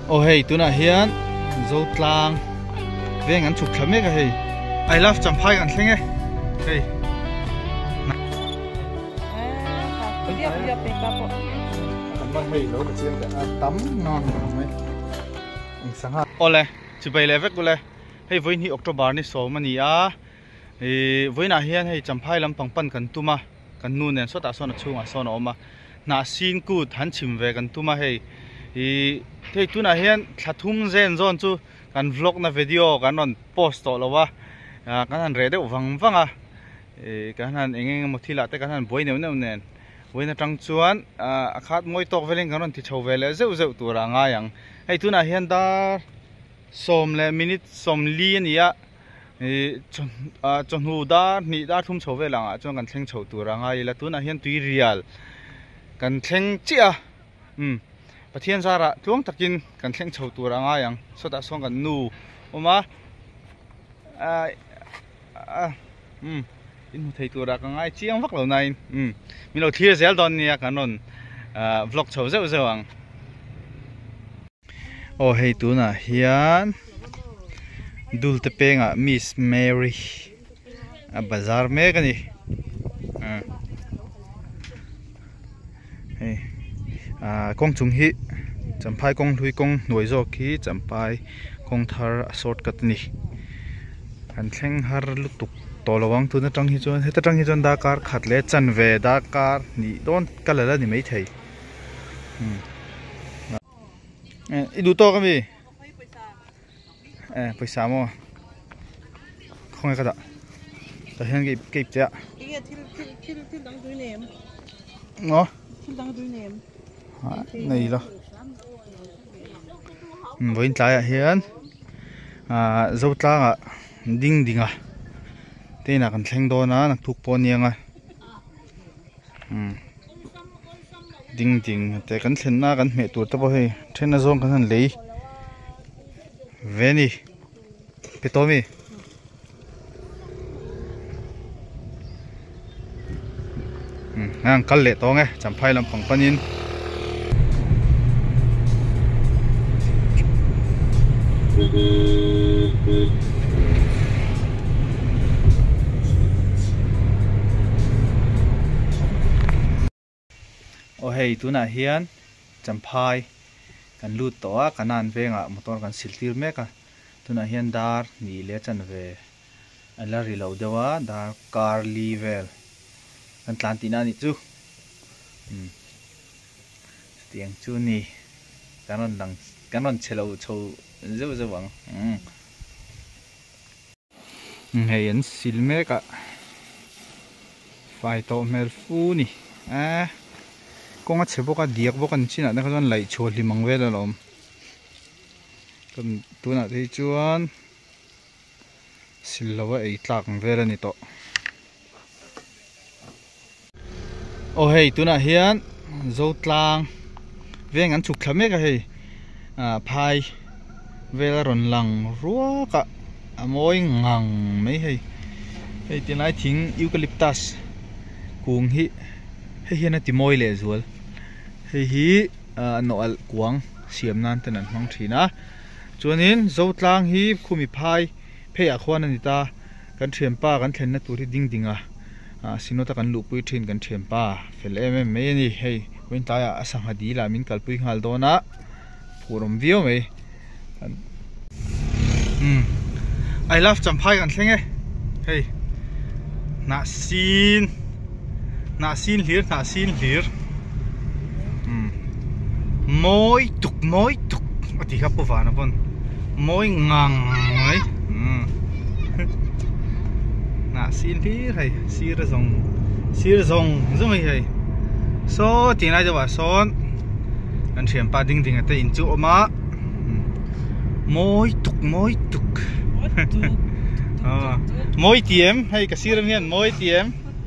Ô hey tuna hian zo tlang veng an chuk thame ka hey I love champhai an thlenge hey man hey lo ta chiang ka tam non mai sanga ole chubai le vek ole hey voin hi October ni so mani a voina hian hey champhai lam pangpan kan tuma kan nu nen so ta so na chunga so na oma na sin ku han chim ve kan tuma hey thế tu na hian thathum zen zon chu kan vlog na video kan on post to lowa kan han re deuh wang wanga kan han engeng mo thila te kan han boi neu neu nen boina tang chuan a khat moi tok veleng kan on ti chho vele zeu zeu tura nga yang hei tu na hian da som le minute som li ania chon hu da ni da thum chho velanga chuan kan thleng chho tura nga ila tu na hian tui rial kan thleng chia Pathian zara tuang takin kan thleng chho tura nga yang so ta song kan nu oma in mu thei tura ka ngai chiang vak lo nai mi lo thia zel don nia kanon vlog chho zeu zeu ang o hei tu na hian dul te penga Miss Mary a bazar me kani hey kong chung hi champhai kong hlui kong noi zo khi champai kong thar shortcut ni an thleng har lutuk tolawang tu na tang hi chon heta tang hi chon da kar khatle chan ve da kar ni don kalala ni mai thei idu to kami paisa mo khong ka da ta hian ke cha thil dang dui nem ngo thil dang dui nem này lo với trái hiền dâu tlang ding ding thế là cần thanh đô nó thuộc po niang ding ding thế cần thanh na cần mẹ tuột tao hay trên nó zong cần lấy về đi petomi ngang cắt lệ to nghe chẳng phải làm bằng panin ô hey tu na hian champhai kan lut to kan an venga motor kan siltir meka tu na hian dar ni le chan ve ala ri lo dewa dar car level kan tlantina ni chu tiang chu ni kanon chelo chho deu deu wang hey an silme ka fai to mel fu ni kong a chebo ka diak bo kan china na kan lai chho limang vel alom kan tuna thei chuan sillawa ei tlak vel ani to ô hey tuna hian zo tlang veng an chuk thame ka hei phai vel ron lang ruwa ka amoi ngang mai hei tinai thing eucalyptus kung hi hian ati moi le zual hi noal kuang siam nan ten an hmang thina chuanin zo tlang hi khumi phai phei a khwan ani ta kan thiam pa kan thlen na turi ding dinga sinota kan lu pui thin kan thiam pa fel em mai ni hei win ta ya asang hadi la min kalpui ngal dona purom view mai I love champhai kan thlenge hey na sin hlir moi tuk ati ka puwana pon moi ngang mai na sin hlir hay sir zong zong hay so tinai jawa son an thiam pa ding ding ate in chu oma moi tuk moi tiem hay ka siram hian moi tiem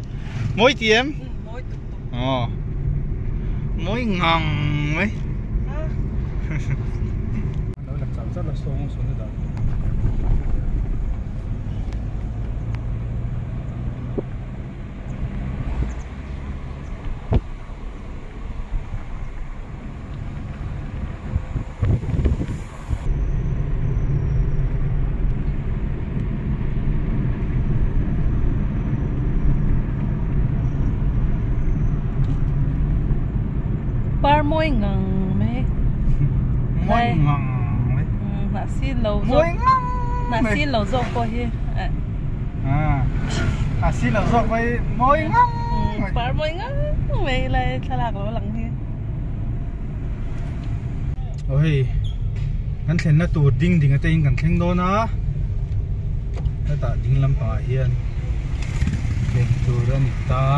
moi ngang mai nó là sản xuất là xuống đó môi ngần mấy môi ngon đấy là xin lầu môi ngon là xin lầu dọc coi hi xin lầu dọc với môi ngon phải môi ngần mấy lại thay lạc nó lằng hi ôiกันเห็นนะตัวดิ้งดิ้งแต่ยังกันเข่งโดนนะแล้วตาดิ้งลำปาเฮียนเข่งตัวเรื่องตา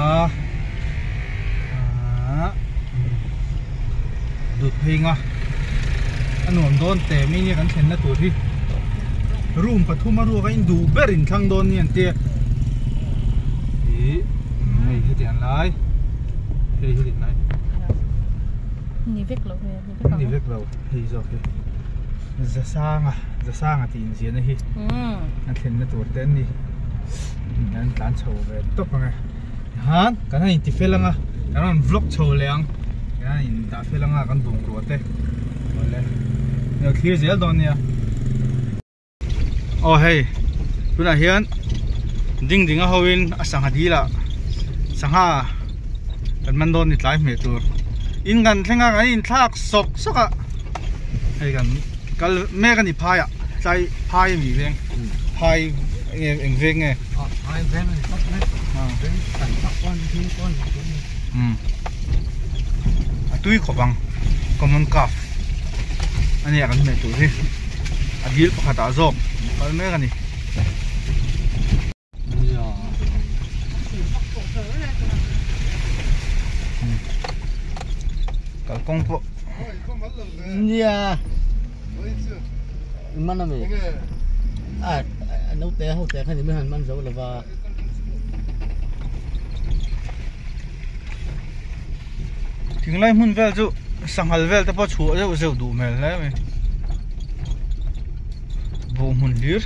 ดูดเพลงอ่ะอันหนุ่มโดนแต่ไม่เนี่ยกันเห็นนะตัวที่รูมปฐุมมารัวก็อินดูเบรินทางโดนเนี่ยเตี้ยนี่เฮียนไรเฮียนไรนี่เวกเราเนี่ยนี่เวกเราเฮียโอเคจะสร้างอ่ะตีนเสียนะฮีอันเห็นนะตัวเต้นนี่นั่นการโชว์แบบตุ๊กไงฮะกันนั่นติดเฟลังอ่ะกันนั่นวล็อกโชว์เลี้ยงกันนั่นตัดเฟลังอ่ะกันดุงรัวเต้หมดเลยเดี๋ยวเคลียร์เสียตอนนี้โอ้เฮ้ยคุณอาเฮียนดิ้งอ่ะเขาวินสังหาดีละสังหากันมันโดนนิดหลายเมตรอินกันเท่งกันอินทักสกอ่ะไอ้กันก็แม่กันนี่พายอ่ะใจพายมีเพียงพายเองเพียงไงพายเพียงเลยตักเม็ดเป็นตักก้อนทิ้งก้อนตุ้ยขบังก็มันกาฟอันนี้กันไม่ตัวที่อดีตปะตาโจกก็แม่กันนี่กับกงพเนี่ยมันอะไรnấu té hậu té hay thì mới hàn man dấu là và ถึงไรมุ่นเวลจูสังหารเวลแต่พอชัวร์จะดูเมลแล้วไหมบูมุ่นลีร์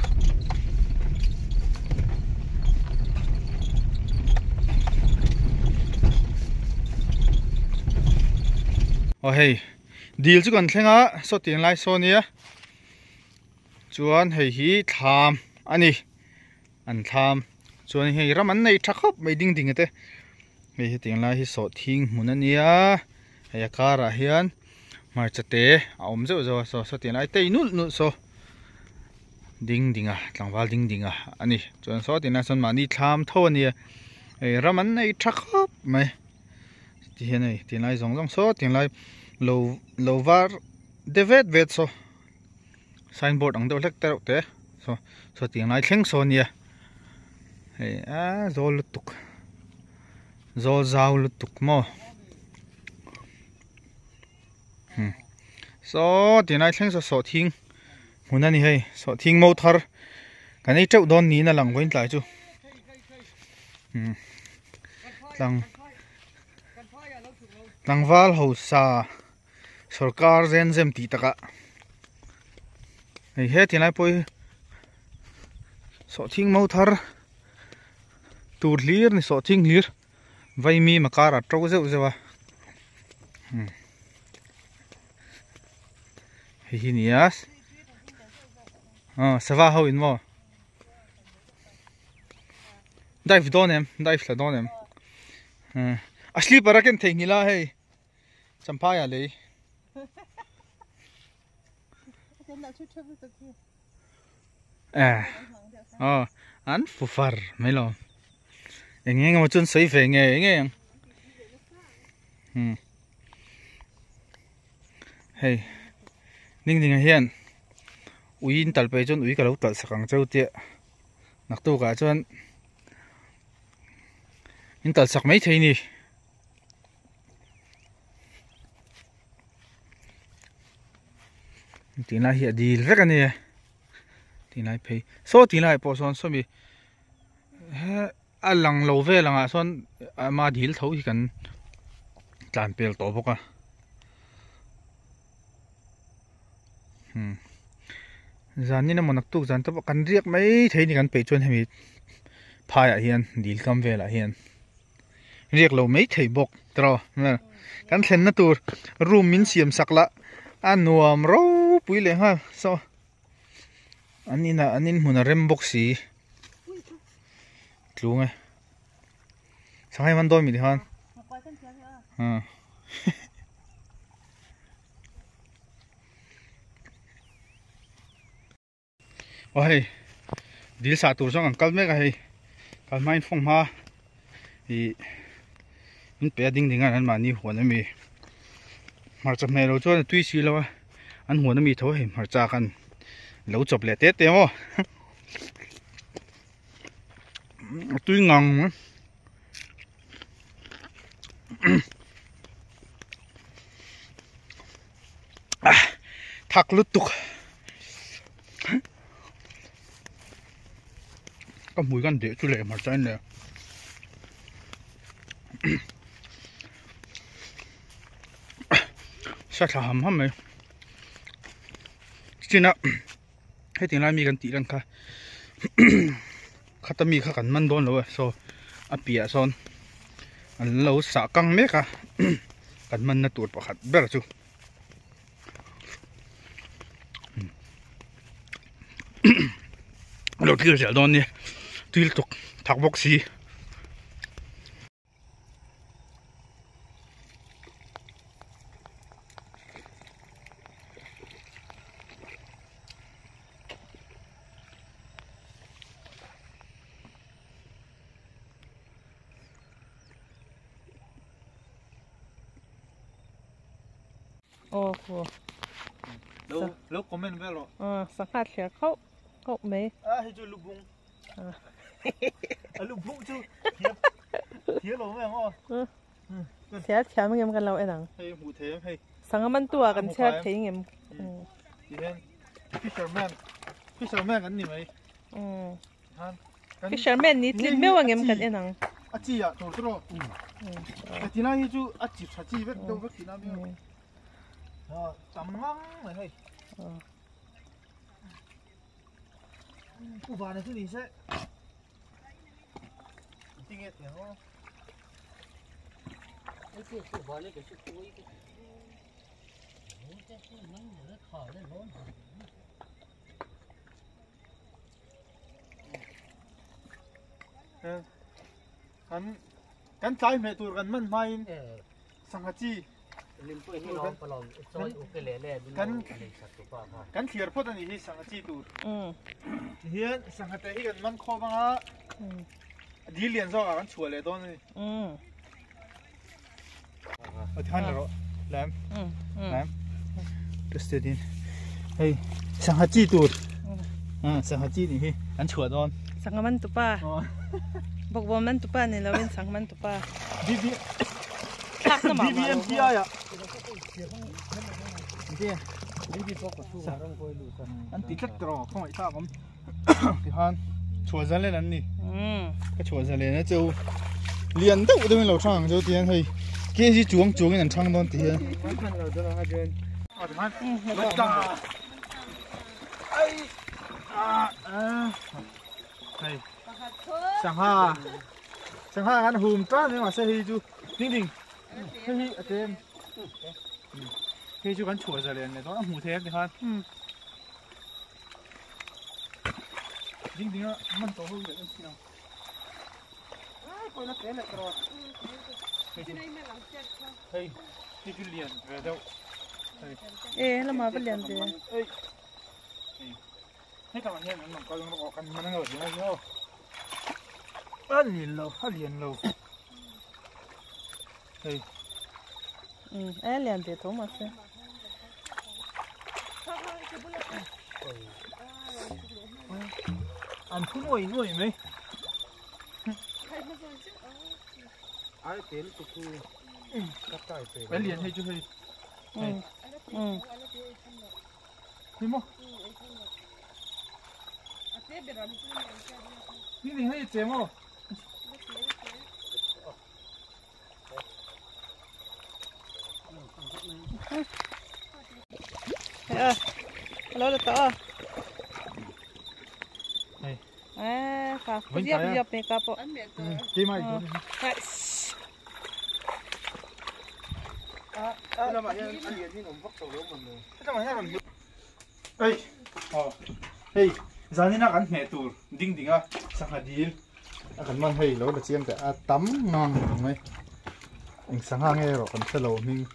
โอ้เฮ้ยดีลจุกันเท่งอ่ะสดเตียงไล่โซนี่อ่ะจวนเฮ้ยทำอันนี้อันทำจวนเฮ้ยรามันในทักครับไม่ดิ้งเต้เฮ้ยเตียงไล่ที่สดทิ้งมุนนี่อ่ะเฮ้ยการะเฮียนมาจะเตะเอาไม่เจ้าสดเตียงไล่เตะนู่นโซดิ้งอ่ะหลังว่าดิ้งอ่ะอันนี้จวนสดเตียงไล่ส่วนมานี่ทำเท่านี้เฮ้ยรามันในทักครับไม่ที่เห็นไอ้เตียงไล่สองสดเตียงไล่โลวาร์เดวิดเวทโซsignboard ang daw lek tero te so tiang lai thleng so nia hey zol lutuk zol zaw lutuk mo so tiang lai thleng so thing huna ni hey so thing mo thar kan ei treu don ni na lang goin tlai chu lang wal ho sa sarkar zen zem ti takaไอ้เฮ็ดที่ไหนไปสอดทิ้งมอเตอร์ตูดลีร์นี่สอดทิ้งลีร์ไว้มีมาการัดโจ้เจ้าว่าเฮ้ยนี่อ่ะสว่าเขาอินว่าได้ฟิดอนเอ็มได้ฟิดอนเอ็มอัศลีปารักเอ็นเทงนี่ละเฮ้ยจำพายอะไรอันฟูฟาร์ไม่หรออย่างเงี้ยมาจนใส่เฟงอย่างเงี้ยเฮ้ยนิ่งเฮียนอุ้ยตัดไปจนอุ้ยก็เราตัดสักครั้งเจ้าเตี้ยนักตัวกันจนอินตัดสักไม่ใช่นี่ตีน่าเหี้ยดีเล็กอันนี้ตีน่าเพย์โซ่ตีน่าพอส่วนส่วนมีหลังโลเวลังส่วนมาดีลเท่าที่กันจานเปลตัวพวกจานนี้นะมันนักตุกจานแต่ว่ากันเรียกไม่ใช่นี่กันไปจนให้มีพายเฮียนดีลคำเวลเฮียนเรียกเราไม่ใช่บกตรอนะกันเห็นนะตัวรูมมินเสียมสักละอันนัวมรู้ปุยเลยฮะโซอันนี้นะอันนี้มันเริ่มบกสีรู้ไงสังให้มันโดนมีดิฮัน ôi đi xa tủ xong ăn mấy cái cái máy phong ha thì mình bé đinh đinh anh mà nhiều huấn mi mà chậm này rồi cho tuy xí lâu anh huấn mi thôi mà cha cần lâu chụp lẹ tết đấy mà tuy ngon thắc lút tục có mùi gan để chú lệ mà trái này sao thà hầm hầm ấy chỉ na hay tiếng lai mi gan tị lần cả khát mi khát cần măn đón rồi so bịa son anh lâu xả căng mấy cả cần măn nó tuột vào khát bé là chú đầu tiên sẽ đón đi tiếp tục thắc bốc xí ô cô lâu comment về rồi สังกัดเสียเขาไม่ให้จูลูกบุ้งลูกบุ้งจูเทียหลงแม่งอ๋อเสียเทียมเงี้ยกันเราไอ้หนังให้หูเทียมให้สังมันตัวกันเชียเทียมเงี้ยทีนี้ฟิชเชอร์แมนกันนี่ไหมฟิชเชอร์แมนนี่ลิ้นไม่ว่าเงี้ยกันไอ้หนังอาจีอ่ะถูกต้องแต่ทีนั้นให้จูอาจีชัดจีเวกดูเวกทีนั้นเนี่ยตำงั้งเลยให้不烦的是你噻，今天挺好。 那是不烦那个是多一个。我这是能有的烤的老难。 กันใจไม่ตัวกันมันไม่สังกัดจีลิมเพื่อให้น้องปลอมซอยโอเคเล่ๆกันเขียนพูดอันนี้ที่สังกัดจีตูเฮียสังกัดแต่ที่กันมันข้อบ้างอ่ะดีเรียนซะกันชัวร์เลยตอนนี้ท่านเหรอแหลมก็สเตดินเฮ้ยสังกัดจีตูสังกัดจีนี่ที่กันชัวร์ตอนสังกัดมันตุป้าบอกว่ามันตุป้าเนี่ยเราเป็นสังมันตุป้า BBMPI 呀，อันติดชัดตรอเข้ามาอีกครับผมที่ฮันชัวร์จังเลยนั่นนี่ก็ชัวร์จังเลยนะเจ้าเรียนตู้都没老唱เจ้าเตียนเฮ้ยเกี่ยที่จวงกัน唱ตอนเตียนมาจ้าไอ้เฮ้ยสังหากันหุ่มจ้าเนี่ยมาเสียจูนิ่งเฮ้ยอาจารย์เฮ้ยจูกันชัวร์จะเรียนเลยตอนหูเทปดิครับจริงๆอ่ะมันโตขึ้นเลยจริงๆคนละเต้นเลยตลอดเฮ้ยนี่คือเรียนเดี๋ยวแล้วมาเป็นเรียนเดี๋ยวให้กำลังเรียนมันก็ยังออกกันมันนั่งอยู่นะเนาะอันนี้เราเรียนเราเรียนเดี๋ยวโทรมาสิอันทุ่งหน่วยไหมไอ้เต้นตุ๊กกับใจเต้นไปเรียนให้ช่วยนี่มั้งนี่ให้เจ๊มั้งแล้วต่อค่ะคุณยับเมกับที่ไม่ดูแล้วมาเนี่ยอันเดียวที่ผมพักตัวมันเลยทำไมให้มันเฮ้ยเฮ้ยจานนี้นักอันเหตุดิ่งอ่ะสังหารดีอันมันให้เราเจียมแต่ตั้มนอนไหมเองสังหารไงหรอกกันเสลามิง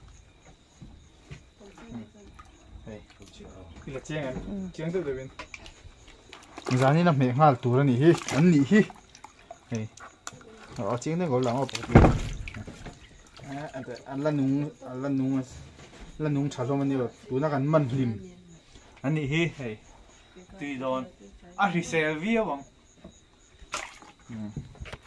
คือละเจียงเจียงตัวเดียวเป็น zani na me ngal tur ani hi an ni hi hei ở chiếc này gọi là ở anh là nung chả cho mình nhiều tụi nó gần mình lim anh đi hi hey tùy rồi à thì xe vía bằng